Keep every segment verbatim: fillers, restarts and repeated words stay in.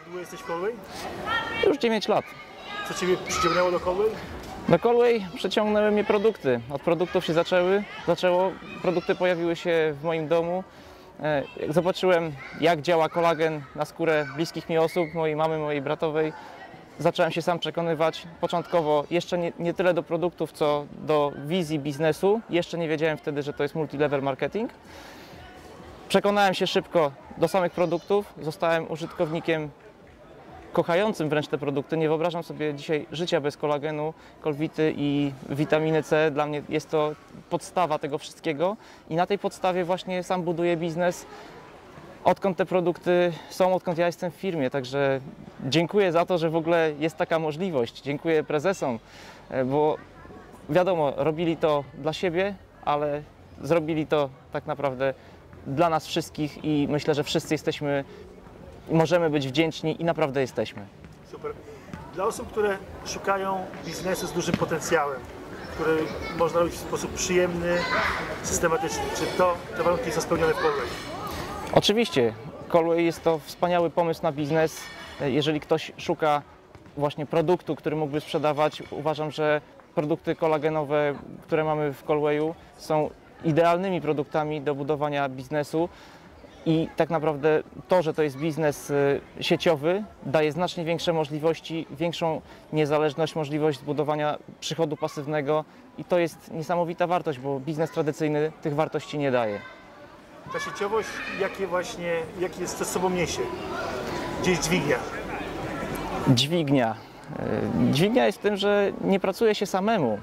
długo jesteś w Colway? Już dziewięć lat. Co Ciebie przyciągnęło do Colway? Do Colway przyciągnęły mnie produkty. Od produktów się zaczęły, zaczęło, produkty pojawiły się w moim domu. E, Jak zobaczyłem, jak działa kolagen na skórę bliskich mi osób, mojej mamy, mojej bratowej, zacząłem się sam przekonywać. Początkowo jeszcze nie, nie tyle do produktów, co do wizji biznesu. Jeszcze nie wiedziałem wtedy, że to jest multilevel marketing. Przekonałem się szybko do samych produktów, zostałem użytkownikiem kochającym wręcz te produkty. Nie wyobrażam sobie dzisiaj życia bez kolagenu, kolwity i witaminy C. Dla mnie jest to podstawa tego wszystkiego i na tej podstawie właśnie sam buduję biznes. Odkąd te produkty są, odkąd ja jestem w firmie, także dziękuję za to, że w ogóle jest taka możliwość. Dziękuję prezesom, bo wiadomo, robili to dla siebie, ale zrobili to tak naprawdę dla nas wszystkich i myślę, że wszyscy jesteśmy, możemy być wdzięczni i naprawdę jesteśmy. Super. Dla osób, które szukają biznesu z dużym potencjałem, który można robić w sposób przyjemny, systematyczny, czy to te warunki są spełnione w Colway? Oczywiście, Colway jest to wspaniały pomysł na biznes. Jeżeli ktoś szuka właśnie produktu, który mógłby sprzedawać, uważam, że produkty kolagenowe, które mamy w Colwayu, są idealnymi produktami do budowania biznesu. I tak naprawdę to, że to jest biznes sieciowy, daje znacznie większe możliwości, większą niezależność, możliwość zbudowania przychodu pasywnego i to jest niesamowita wartość, bo biznes tradycyjny tych wartości nie daje. Ta sieciowość, jakie właśnie, jakie jest, co z sobą niesie? Gdzie jest dźwignia? Dźwignia. Dźwignia jest w tym, że nie pracuje się samemu.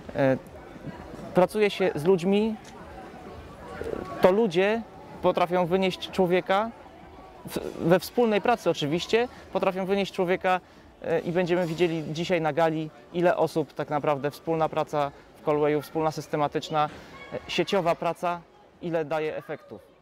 Pracuje się z ludźmi, to ludzie potrafią wynieść człowieka, we wspólnej pracy oczywiście, potrafią wynieść człowieka i będziemy widzieli dzisiaj na gali, ile osób tak naprawdę, wspólna praca w Colwayu, wspólna systematyczna, sieciowa praca, ile daje efektów.